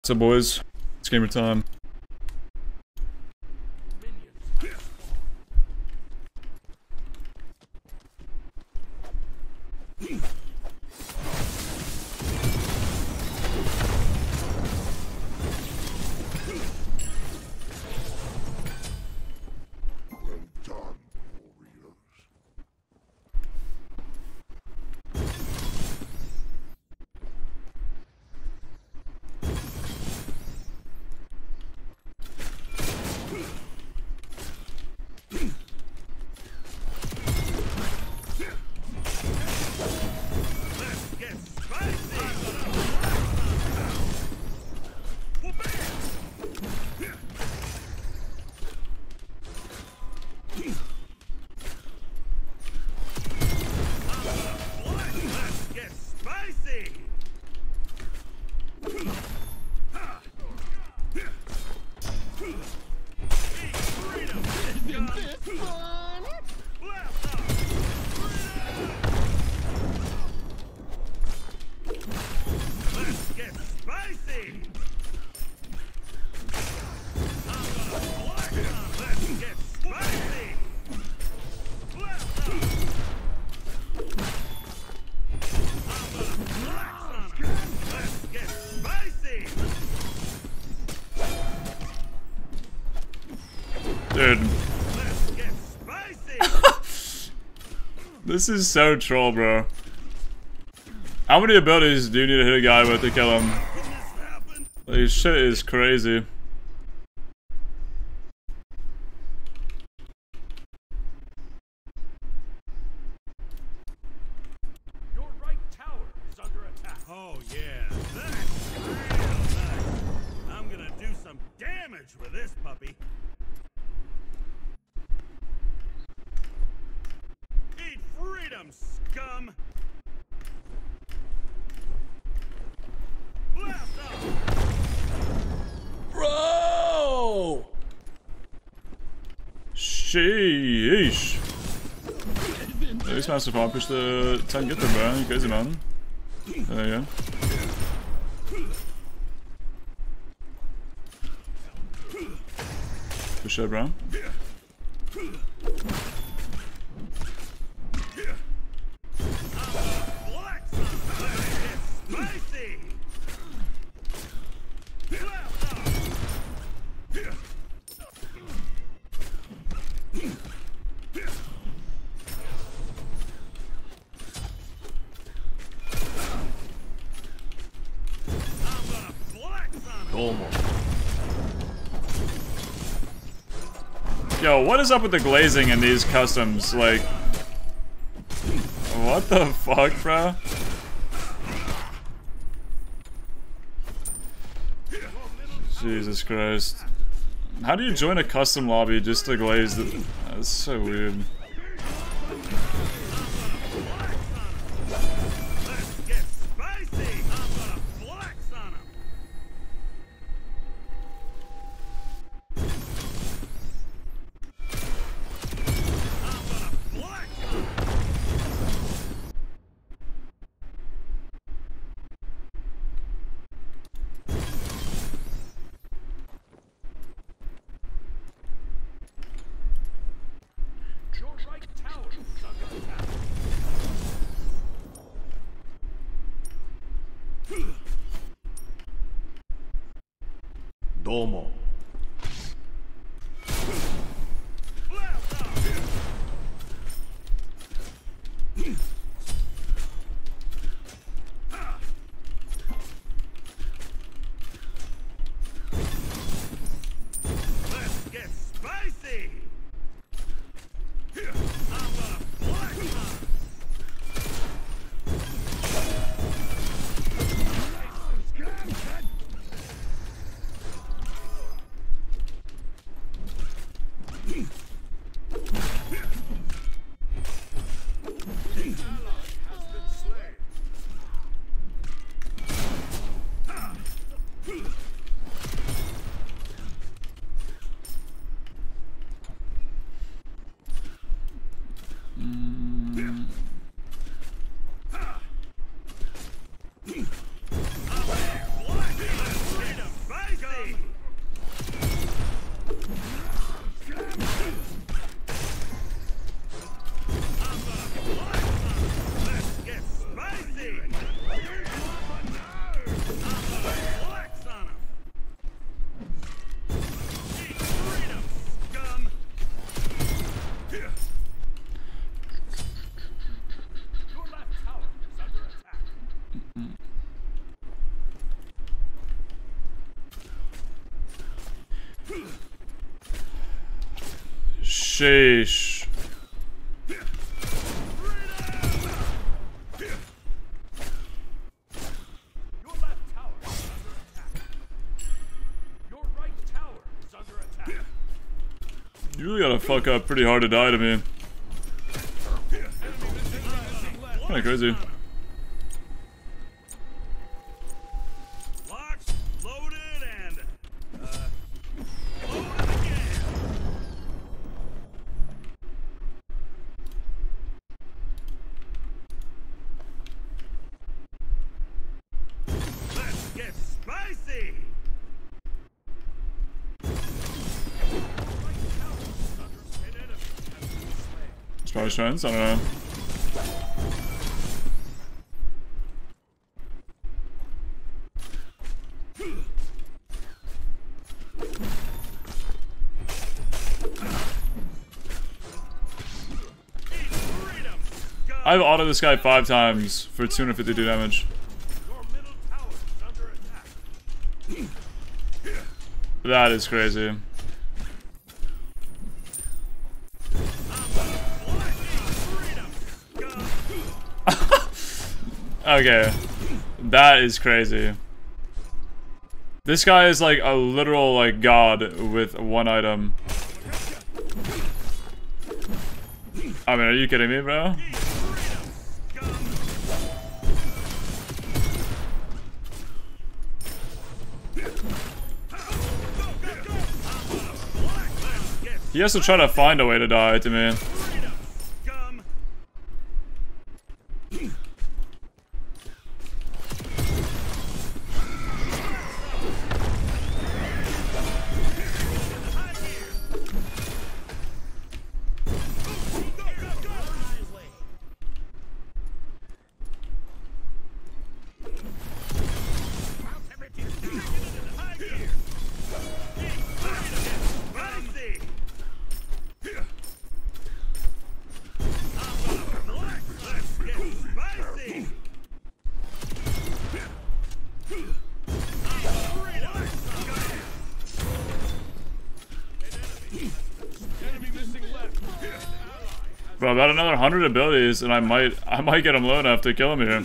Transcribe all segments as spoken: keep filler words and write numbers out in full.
So boys, it's gamer time. Dude. This is so troll, bro. How many abilities do you need to hit a guy with to kill him? Like, shit is crazy. Your right tower is under attack. Oh yeah, that's real nice. I'm gonna do some damage with this puppy. Eat freedom, scum! Blast off! Bro! Sheesh. At least managed to farm push the tank get them, bro. You crazy, man. There you go. For sure, bro. Yo, what is up with the glazing in these customs? Like, what the fuck, bro? Jesus Christ. How do you join a custom lobby just to glaze the... That's so weird. Domo. Let's get spicy! I'm gonna flex on him. Sheesh. Your left tower is under attack. Your right tower is under attack. You really gotta fuck up pretty hard to die to me. Kinda crazy. Locked, loaded, and uh, loaded again. Let's get spicy. It's probably strengths, I don't know. I've autoed this guy five times for two hundred fifty-two damage. Your middle tower is under attack. That is crazy. Okay. That is crazy. This guy is like a literal like god with one item. I mean, are you kidding me, bro? He has to try to find a way to die to me. Bro, about another hundred abilities, and I might, I might get him low enough to kill him here.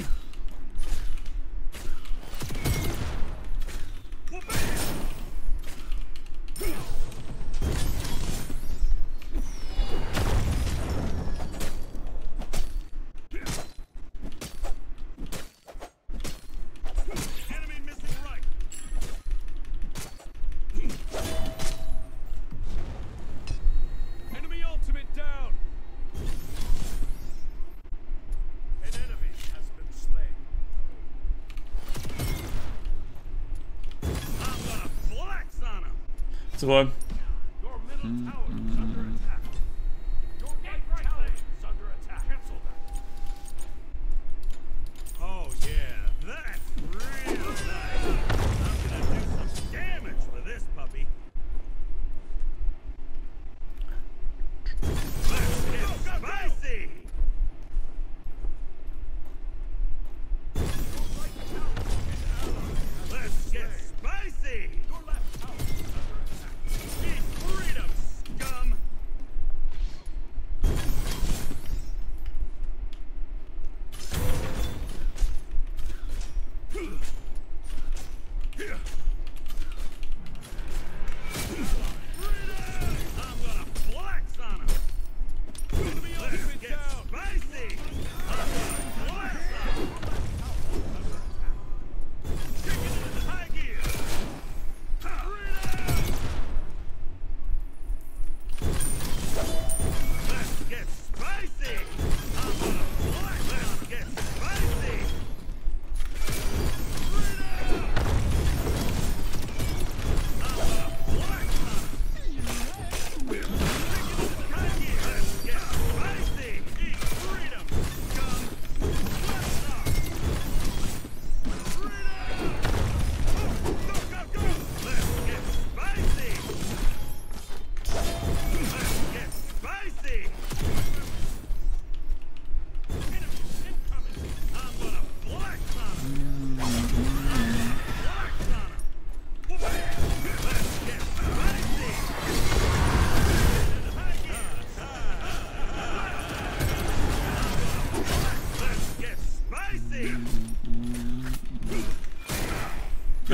It's a blood. Your middle tower is under attack. Your right tower is under attack. Cancel that. Oh yeah, that's real nice. I'm gonna do some damage with this puppy. Let's get spicy. Let's get spicy. Your left tower is under attack. Freedom, scum!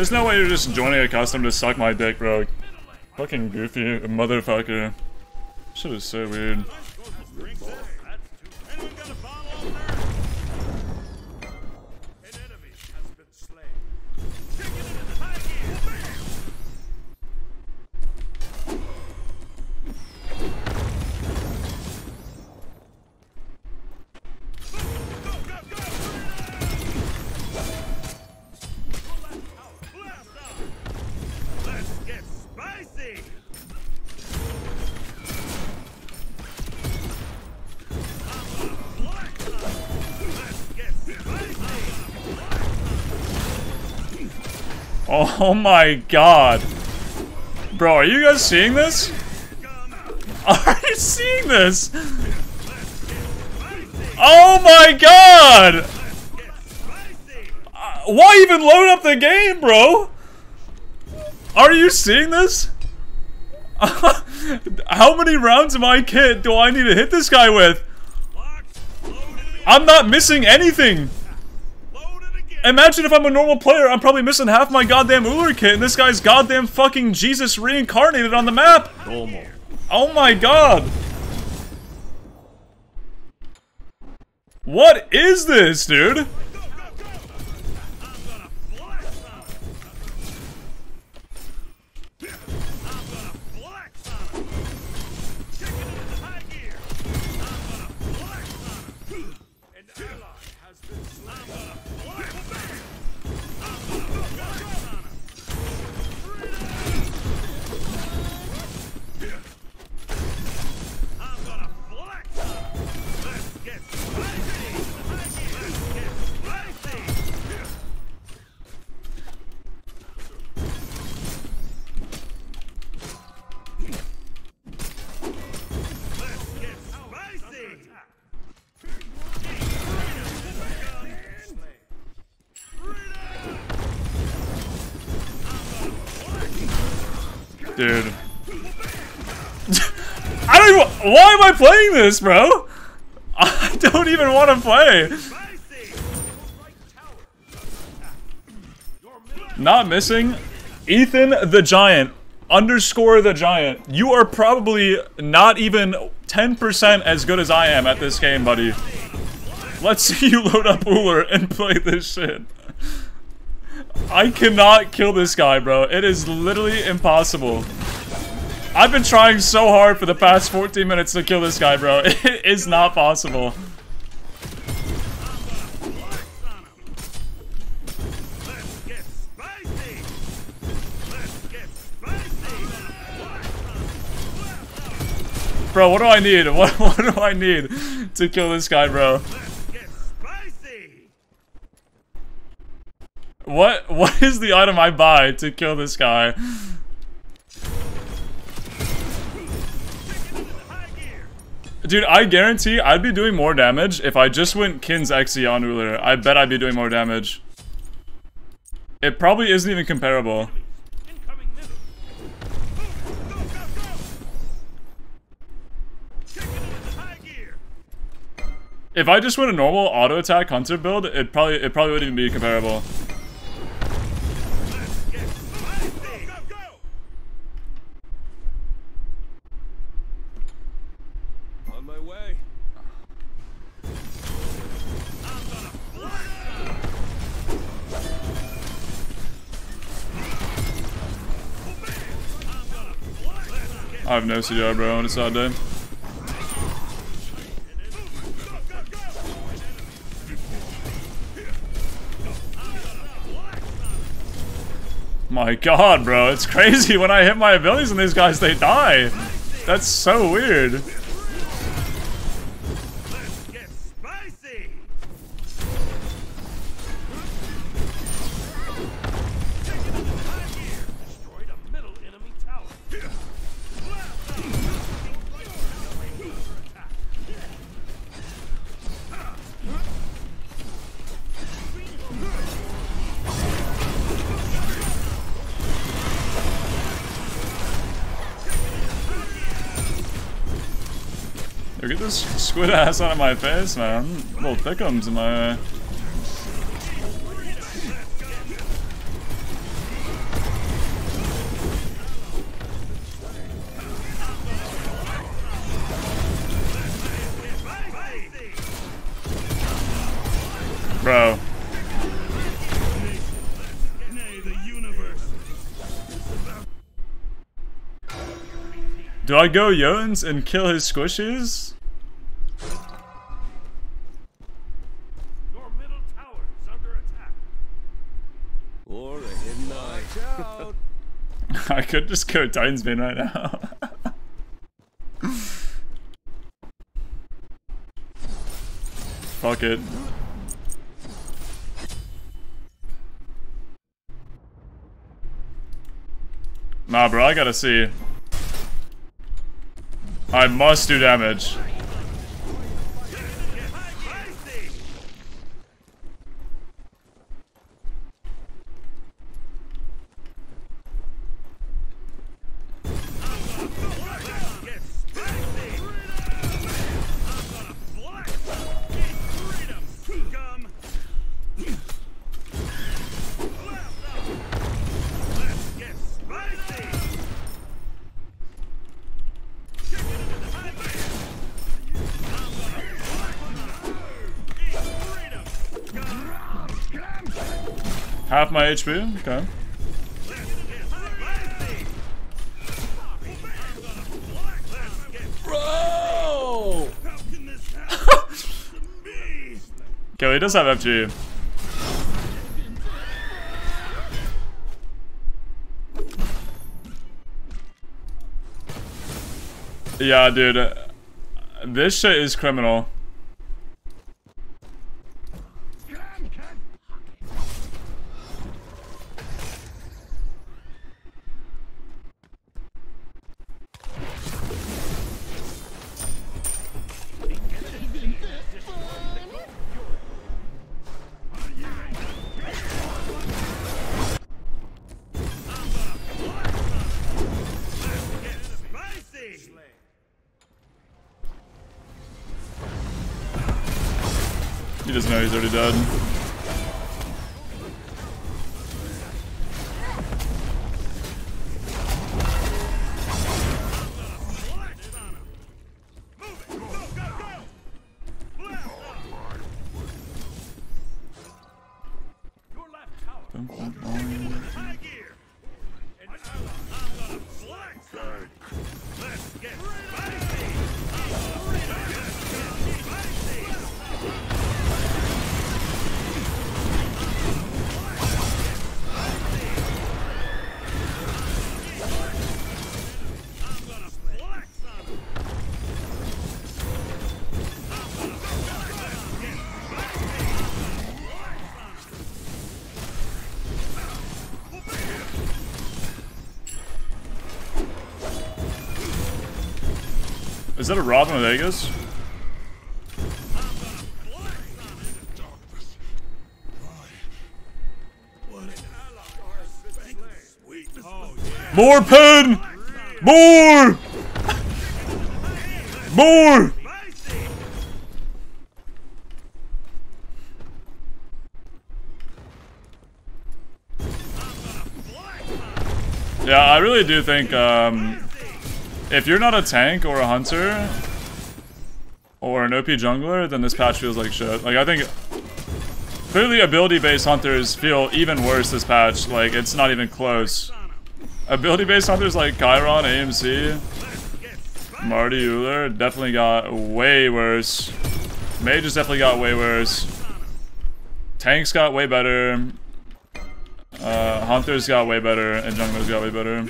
There's no way you're just joining a custom to suck my dick, bro. Fucking goofy motherfucker. Shit is so weird. Oh my god. Bro, are you guys seeing this? Are you seeing this? Oh my god! Uh, why even load up the game, bro? Are you seeing this? How many rounds of my kit do I need to hit this guy with? I'm not missing anything. Imagine if I'm a normal player, I'm probably missing half my goddamn Ullr kit, and this guy's goddamn fucking Jesus reincarnated on the map. Oh my god. What is this, dude? Dude. I don't even- why am I playing this, bro? I don't even want to play. Not missing. Ethan the Giant. Underscore the Giant. You are probably not even ten percent as good as I am at this game, buddy. Let's see you load up Ullr and play this shit. I cannot kill this guy, bro. It is literally impossible. I've been trying so hard for the past fourteen minutes to kill this guy, bro. It is not possible. Bro, what do I need? What, what do I need to kill this guy, bro? What what is the item I buy to kill this guy? Dude, I guarantee I'd be doing more damage if I just went Kin's X E on Ullr. I bet I'd be doing more damage. It probably isn't even comparable. If I just went a normal auto attack hunter build, it probably it probably wouldn't even be comparable. On my way. I have no C D R, bro, on a sad day. My god, bro, it's crazy. When I hit my abilities on these guys, they die. That's so weird. Yo, get this squid ass out of my face, man. Little thickums in my eye. Do I go Jones and kill his squishies? Your middle tower is under attack. Or a hidden eye. Out. I could just go Titan's Bane right now. Fuck it. Nah, bro, I gotta see. I must do damage. Half my H P, okay. Bro! Okay, he does have F G. Yeah, dude. This shit is criminal. He doesn't know he's already dead. Is that a Robin with Aegis? More pen! More! More! Yeah, I really do think, um... if you're not a tank or a hunter or an O P jungler, then this patch feels like shit. Like, I think clearly ability-based hunters feel even worse this patch. Like, it's not even close. Ability-based hunters like Chiron, A M C, Marty Euler definitely got way worse. Mages definitely got way worse. Tanks got way better. Uh, hunters got way better, and junglers got way better.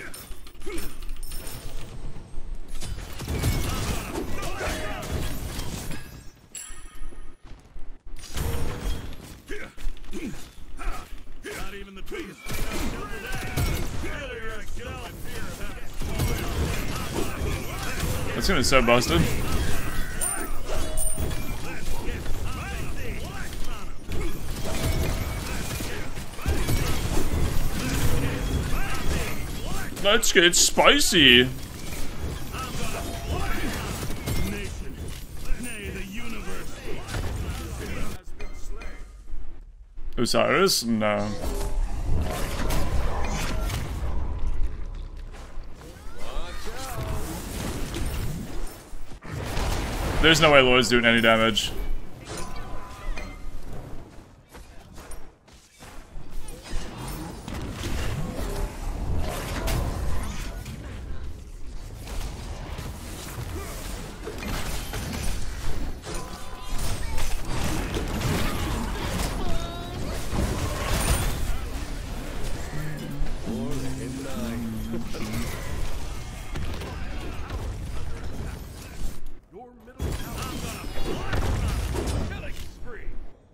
That's gonna be so busted. Let's get spicy. Osiris? No. There's no way Lloyd's doing any damage. Your middle tower. I'm gonna flash on killing spree.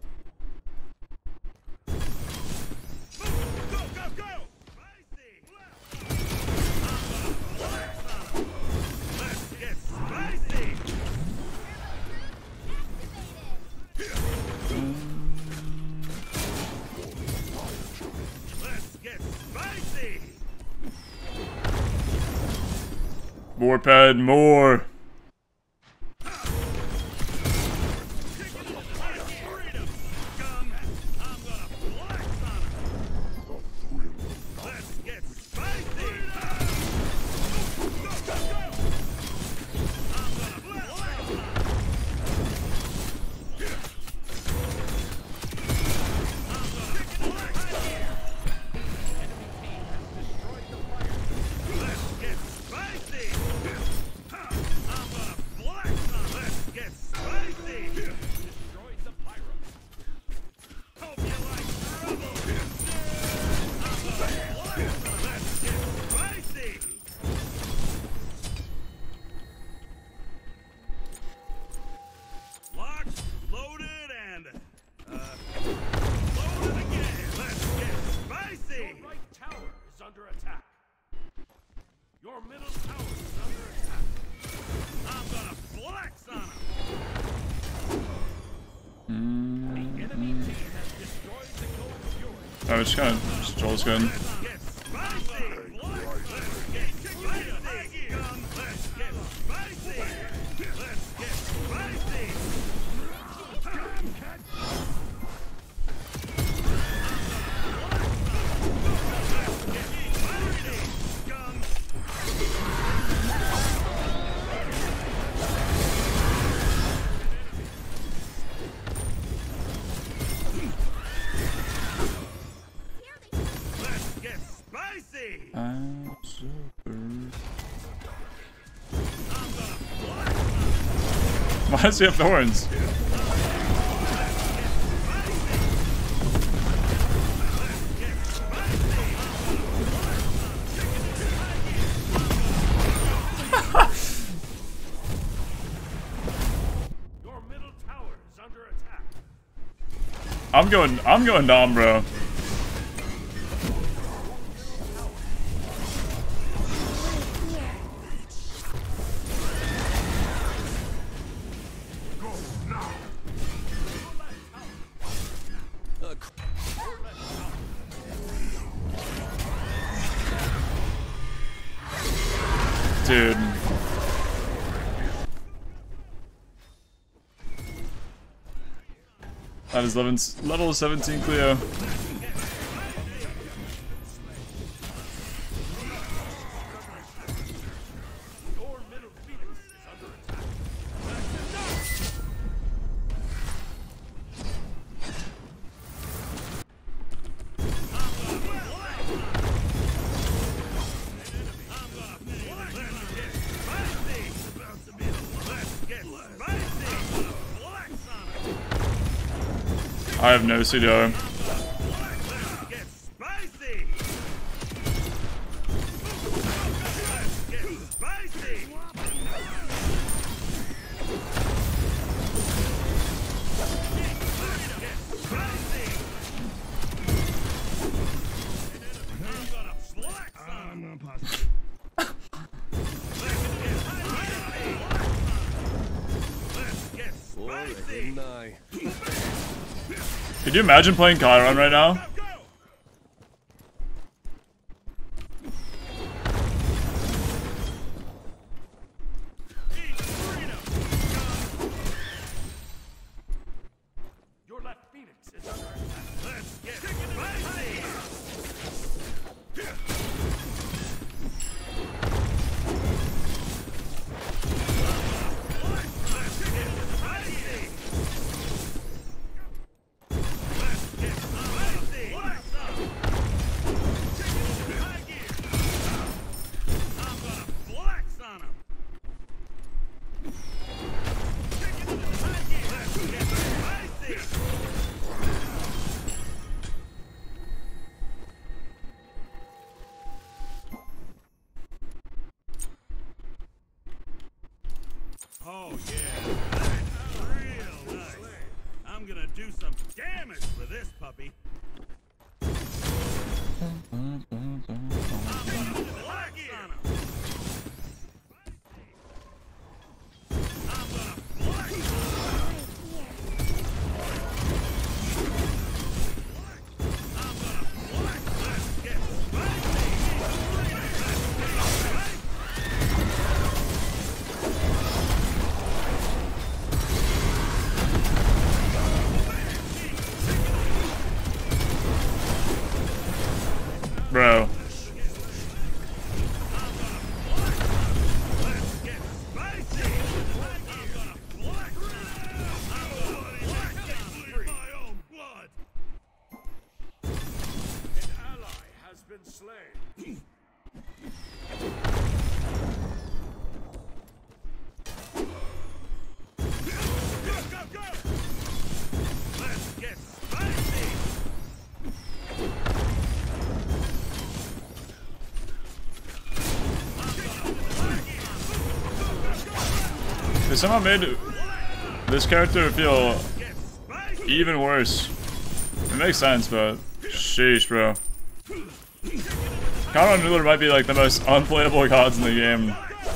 Move, go, go, go! Spicy! I'm gonna flash on. Let's get spicy! Let's get spicy! More pad, more. Locked, loaded, and uh, loaded again. Let's get spicy. Your right tower is under attack. Your middle tower is under attack. I'm gonna flex on him. The enemy team has destroyed the gold fury. Oh, it's kind of Joel's good. Let's get spicy. Let's get spicy. Let's get spicy. Let's get spicy. Let's get spicy. I'm super. Why does he have thorns? Your middle tower is under attack. I'm going. I'm going Dom, bro. Dude. That is level, level seventeen Cleo. Your middle Phoenix is under attack. I have no pseudo. Get spicy. Get spicy. I'm gonna flex on him. Let's get Or a spicy. hidden eye. Could you imagine playing Chiron right now? Go, go. Eat freedom. Your left Phoenix is under attack. Let's get spicy. Let's get spicy. Let's get spicy. this puppy. Bro. They somehow made this character feel even worse. It makes sense, but sheesh, bro. Conor and Nuller might be like the most unplayable gods in the game.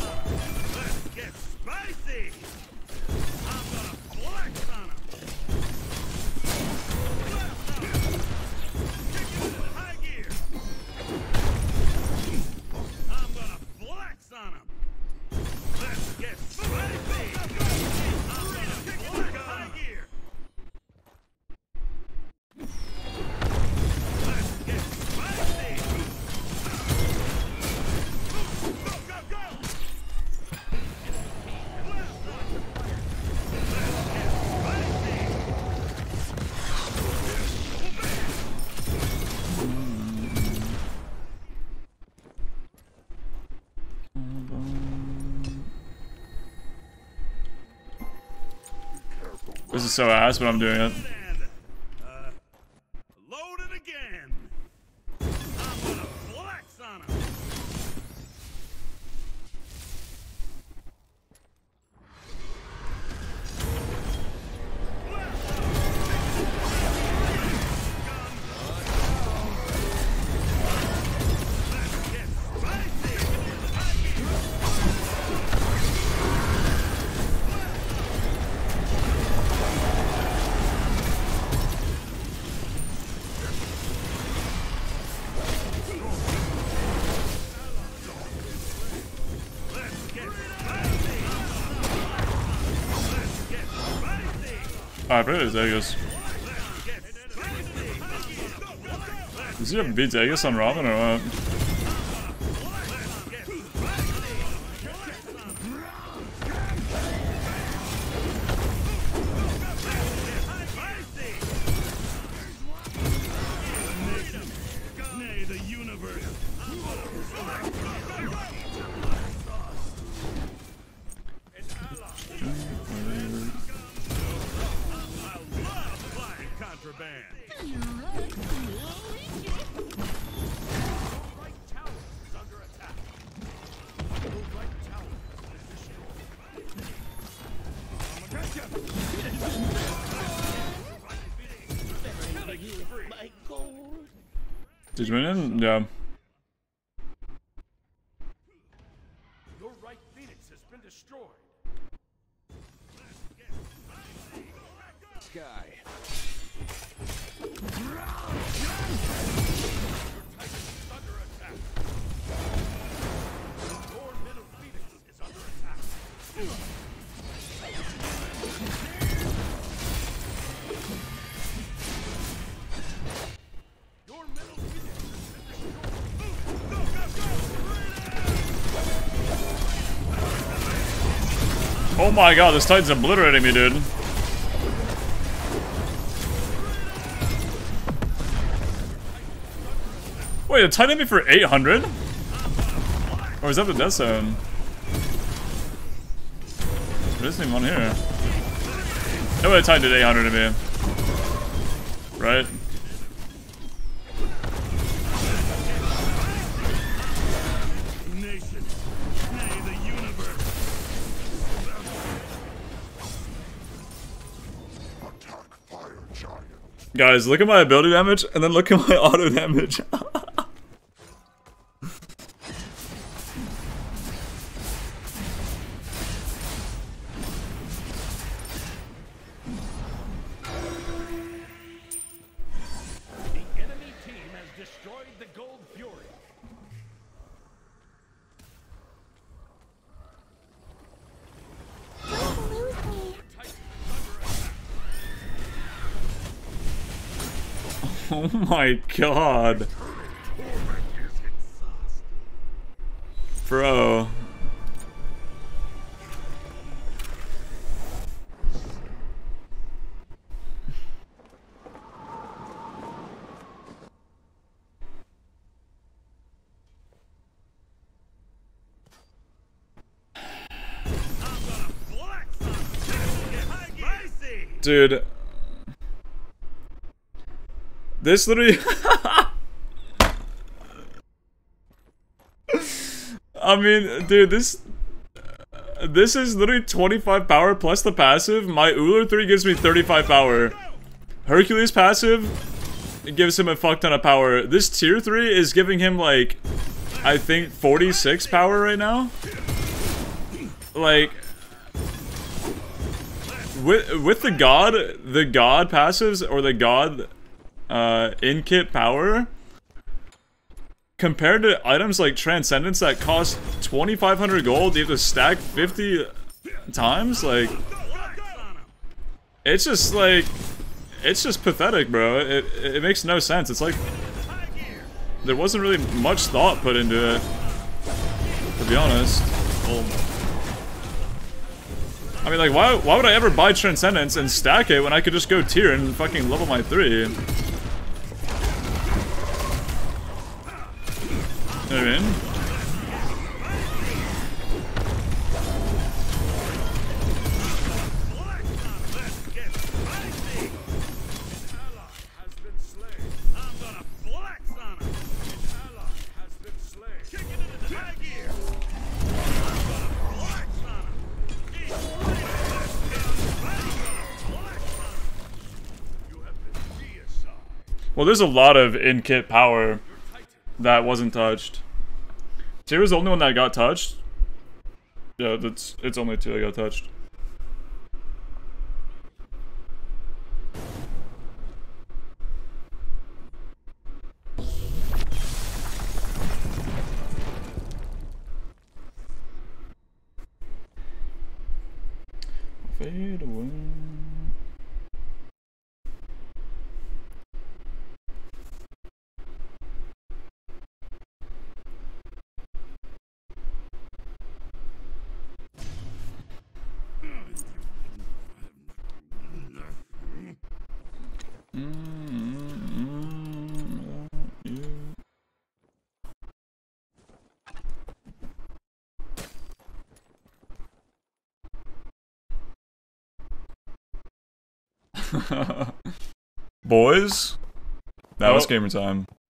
This is so ass, but I'm doing it. Uh, load it again. I'm gonna flex on him. Alright, pretty Zegas. Does he have beat Zegas on Robin or what? Did you win in? Yeah. Your right Phoenix has been destroyed. Sky. Oh my god, this Titan's obliterating me, dude. Wait, the Titan hit me for eight hundred? Or is that the death zone? There isn't even one here. No way the Titan did eight hundred to me. Right? Guys, look at my ability damage, and then look at my auto damage. Oh my god. Bro. Dude. This literally... I mean, dude, this... This is literally twenty-five power plus the passive. My Ullr three gives me thirty-five power. Hercules passive gives him a fuck ton of power. This tier three is giving him, like, I think forty-six power right now. Like... With, with the god, the god passives, or the god... Uh, in-kit power compared to items like Transcendence that cost twenty-five hundred gold, you have to stack fifty times, like, it's just like, it's just pathetic, bro. It, it makes no sense. It's like, there wasn't really much thought put into it, to be honest. Well, I mean, like, why, why would I ever buy Transcendence and stack it when I could just go tier and fucking level my three? You know what I mean? Well, there's a lot of in-kit power that wasn't touched. Tier was the only one that got touched. Yeah, that's it's only two that got touched. Fade away. Boys, that was gamer time.